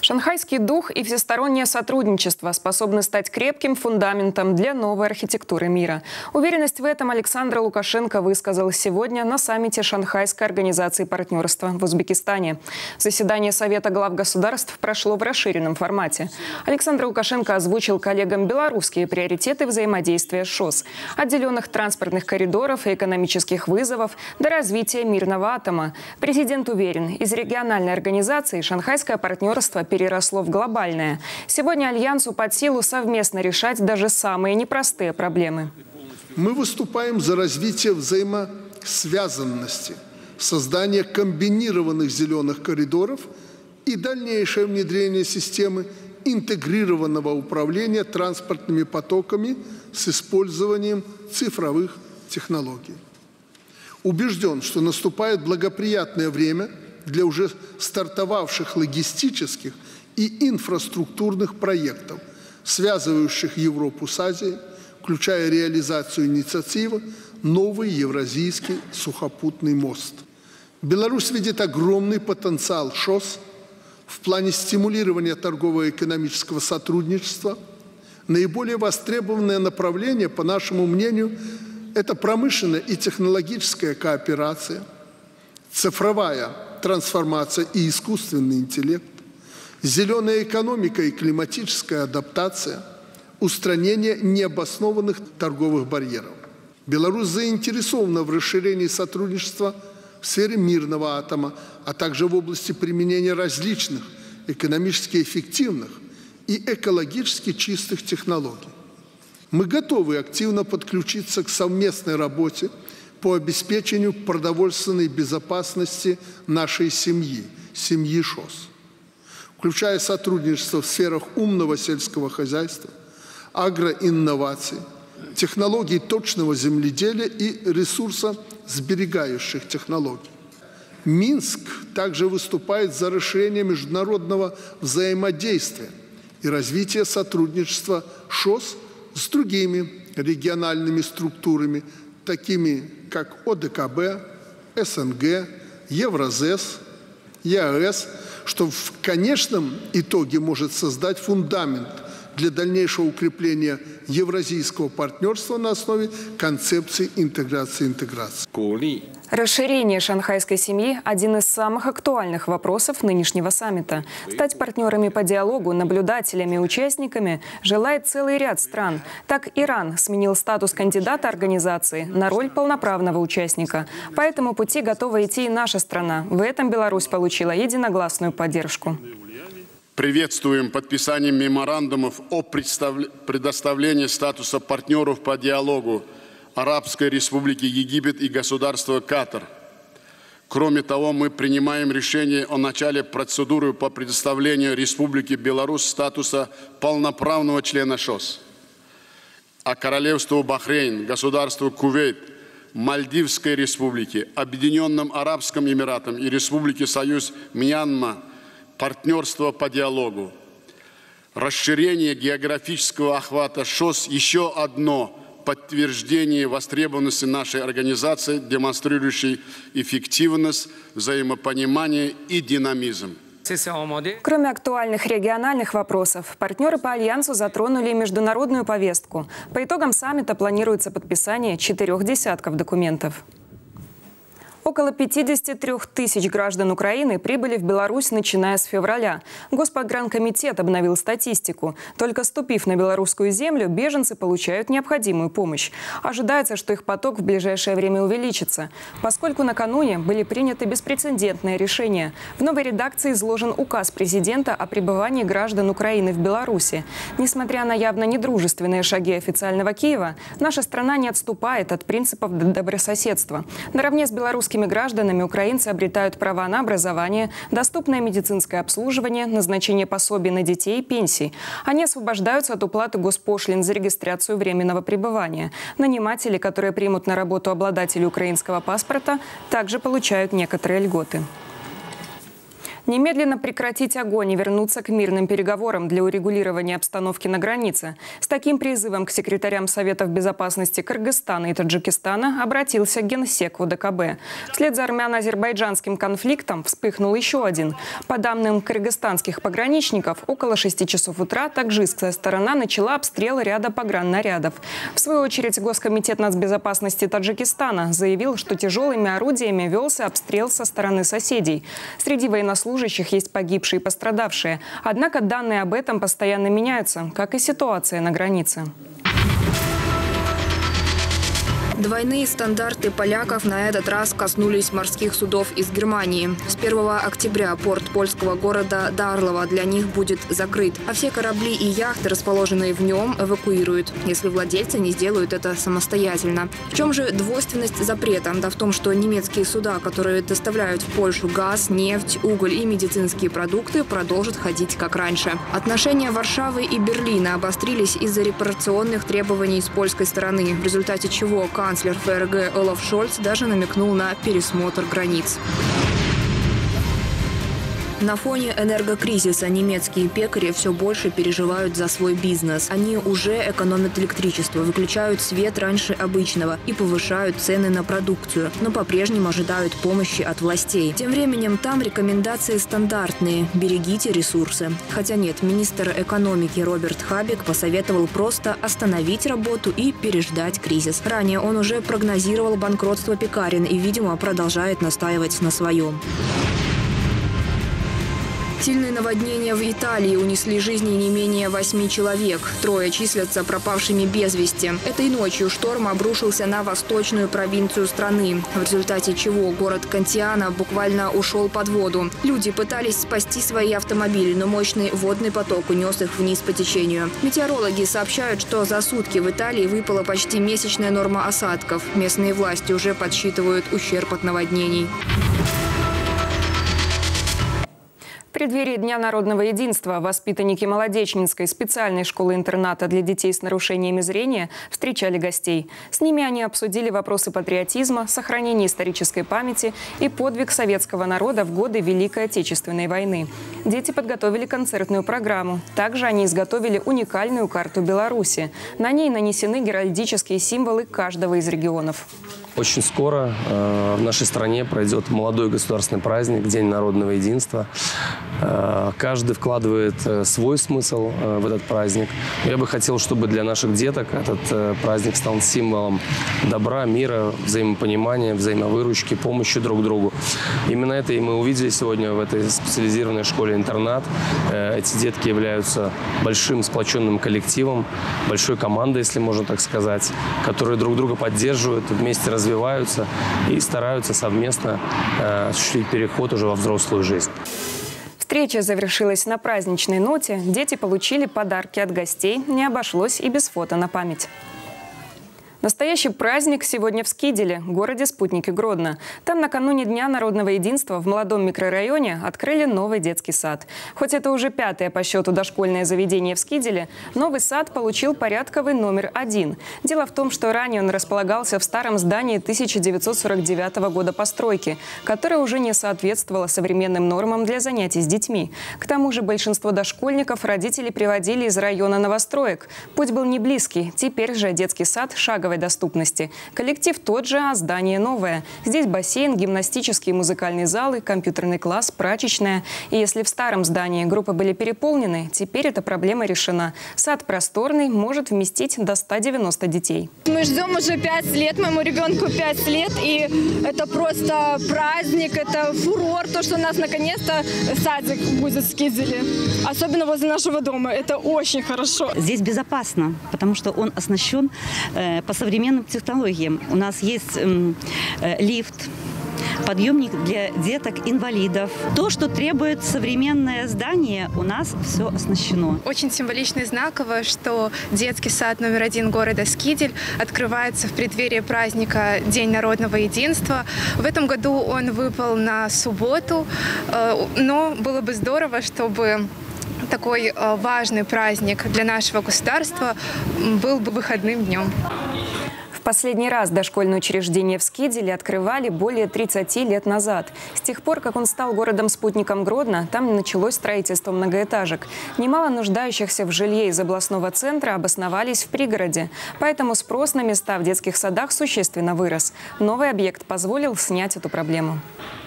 Шанхайский дух и всестороннее сотрудничество способны стать крепким фундаментом для новой архитектуры мира. Уверенность в этом Александр Лукашенко высказал сегодня на саммите Шанхайской организации партнерства в Узбекистане. Заседание Совета глав государств прошло в расширенном формате. Александр Лукашенко озвучил коллегам белорусские приоритеты взаимодействия с ШОС, отделенных транспортных коридоров и экономических вызовов до развития мирного атома. Президент уверен, из региональной организации шанхайское партнерство переросло в глобальное. Сегодня Альянсу под силу совместно решать даже самые непростые проблемы. Мы выступаем за развитие взаимосвязанности, создание комбинированных зеленых коридоров и дальнейшее внедрение системы интегрированного управления транспортными потоками с использованием цифровых технологий. Убежден, что наступает благоприятное время для уже стартовавших логистических и инфраструктурных проектов, связывающих Европу с Азией, включая реализацию инициативы «Новый Евразийский сухопутный мост». Беларусь видит огромный потенциал ШОС в плане стимулирования торгово-экономического сотрудничества. Наиболее востребованное направление, по нашему мнению, это промышленная и технологическая кооперация, цифровая трансформация и искусственный интеллект, зеленая экономика и климатическая адаптация, устранение необоснованных торговых барьеров. Беларусь заинтересована в расширении сотрудничества в сфере мирного атома, а также в области применения различных экономически эффективных и экологически чистых технологий. Мы готовы активно подключиться к совместной работе по обеспечению продовольственной безопасности нашей семьи, семьи ШОС, включая сотрудничество в сферах умного сельского хозяйства, агроинноваций, технологий точного земледелия и ресурсосберегающих технологий. Минск также выступает за расширение международного взаимодействия и развитие сотрудничества ШОС с другими региональными структурами, такими как ОДКБ, СНГ, Евразес, ЕАЭС, что в конечном итоге может создать фундамент для дальнейшего укрепления евразийского партнерства на основе концепции интеграции. Расширение шанхайской семьи – один из самых актуальных вопросов нынешнего саммита. Стать партнерами по диалогу, наблюдателями, участниками желает целый ряд стран. Так, Иран сменил статус кандидата организации на роль полноправного участника. По этому пути готова идти и наша страна. В этом Беларусь получила единогласную поддержку. Приветствуем подписание меморандумов о предоставлении статуса партнеров по диалогу Арабской Республики Египет и государства Катар. Кроме того, мы принимаем решение о начале процедуры по предоставлению Республике Беларусь статуса полноправного члена ШОС. А Королевству Бахрейн, государству Кувейт, Мальдивской Республике, Объединенным Арабским Эмиратам и Республике Союз Мьянма партнерство по диалогу. Расширение географического охвата ШОС – еще одно подтверждение востребованности нашей организации, демонстрирующей эффективность, взаимопонимание и динамизм. Кроме актуальных региональных вопросов, партнеры по Альянсу затронули и международную повестку. По итогам саммита планируется подписание 4 десятков документов. Около 53 тысяч граждан Украины прибыли в Беларусь, начиная с февраля. Госпогранкомитет обновил статистику. Только ступив на белорусскую землю, беженцы получают необходимую помощь. Ожидается, что их поток в ближайшее время увеличится, поскольку накануне были приняты беспрецедентные решения. В новой редакции изложен указ президента о пребывании граждан Украины в Беларуси. Несмотря на явно недружественные шаги официального Киева, наша страна не отступает от принципов добрососедства. Наравне с белорусскими гражданами украинцы обретают права на образование, доступное медицинское обслуживание, назначение пособий на детей и пенсий. Они освобождаются от уплаты госпошлин за регистрацию временного пребывания. Наниматели, которые примут на работу обладателей украинского паспорта, также получают некоторые льготы. Немедленно прекратить огонь и вернуться к мирным переговорам для урегулирования обстановки на границе. С таким призывом к секретарям Советов безопасности Кыргызстана и Таджикистана обратился генсек ОДКБ. Вслед за армяно-азербайджанским конфликтом вспыхнул еще один. По данным кыргызстанских пограничников, около 6 часов утра таджикская сторона начала обстрел ряда пограннарядов. В свою очередь, Госкомитет нацбезопасности Таджикистана заявил, что тяжелыми орудиями велся обстрел со стороны соседей. Среди военнослужащих есть погибшие и пострадавшие. Однако данные об этом постоянно меняются, как и ситуация на границе. Двойные стандарты поляков на этот раз коснулись морских судов из Германии. С 1 октября порт польского города Дарлова для них будет закрыт, а все корабли и яхты, расположенные в нем, эвакуируют, если владельцы не сделают это самостоятельно. В чем же двойственность запрета? Да в том, что немецкие суда, которые доставляют в Польшу газ, нефть, уголь и медицинские продукты, продолжат ходить как раньше. Отношения Варшавы и Берлина обострились из-за репарационных требований с польской стороны, в результате чего канцлер ФРГ Олаф Шольц даже намекнул на пересмотр границ. На фоне энергокризиса немецкие пекари все больше переживают за свой бизнес. Они уже экономят электричество, выключают свет раньше обычного и повышают цены на продукцию, но по-прежнему ожидают помощи от властей. Тем временем там рекомендации стандартные – берегите ресурсы. Хотя нет, министр экономики Роберт Хабек посоветовал просто остановить работу и переждать кризис. Ранее он уже прогнозировал банкротство пекарен и, видимо, продолжает настаивать на своем. Сильные наводнения в Италии унесли жизни не менее 8 человек. 3 числятся пропавшими без вести. Этой ночью шторм обрушился на восточную провинцию страны, в результате чего город Кантиана буквально ушел под воду. Люди пытались спасти свои автомобили, но мощный водный поток унес их вниз по течению. Метеорологи сообщают, что за сутки в Италии выпала почти месячная норма осадков. Местные власти уже подсчитывают ущерб от наводнений. В преддверии Дня народного единства воспитанники Молодечнинской специальной школы-интерната для детей с нарушениями зрения встречали гостей. С ними они обсудили вопросы патриотизма, сохранения исторической памяти и подвиг советского народа в годы Великой Отечественной войны. Дети подготовили концертную программу. Также они изготовили уникальную карту Беларуси. На ней нанесены геральдические символы каждого из регионов. Очень скоро в нашей стране пройдет молодой государственный праздник, День народного единства. Каждый вкладывает свой смысл в этот праздник. Я бы хотел, чтобы для наших деток этот праздник стал символом добра, мира, взаимопонимания, взаимовыручки, помощи друг другу. Именно это и мы увидели сегодня в этой специализированной школе-интернат. Эти детки являются большим сплоченным коллективом, большой командой, если можно так сказать, которые друг друга поддерживают, вместе развиваются и стараются совместно осуществить переход уже во взрослую жизнь. Встреча завершилась на праздничной ноте. Дети получили подарки от гостей. Не обошлось и без фото на память. Настоящий праздник сегодня в Скиделе, городе спутнике Гродно. Там накануне Дня народного единства в молодом микрорайоне открыли новый детский сад. Хоть это уже 5-е по счету дошкольное заведение в Скиделе, новый сад получил порядковый номер 1. Дело в том, что ранее он располагался в старом здании 1949 года постройки, которое уже не соответствовало современным нормам для занятий с детьми. К тому же большинство дошкольников родители приводили из района новостроек. Путь был не близкий. Теперь же детский сад шаговой доступности. Коллектив тот же, а здание новое. Здесь бассейн, гимнастические и музыкальные залы, компьютерный класс, прачечная. И если в старом здании группы были переполнены, теперь эта проблема решена. Сад просторный, может вместить до 190 детей. Мы ждем уже 5 лет, моему ребенку 5 лет, и это просто праздник, это фурор, то, что у нас наконец-то садик будет в Скиделе. Особенно возле нашего дома. Это очень хорошо. Здесь безопасно, потому что он оснащен по современным технологиям. У нас есть лифт, подъемник для деток-инвалидов. То, что требует современное здание, у нас все оснащено. Очень символично и знаково, что детский сад номер 1 города Скидель открывается в преддверии праздника День народного единства. В этом году он выпал на субботу, но было бы здорово, чтобы такой важный праздник для нашего государства был бы выходным днем. В Последний раз дошкольное учреждение в Скиделе открывали более 30 лет назад. С тех пор, как он стал городом-спутником Гродно, там началось строительство многоэтажек. Немало нуждающихся в жилье из областного центра обосновались в пригороде. Поэтому спрос на места в детских садах существенно вырос. Новый объект позволил снять эту проблему.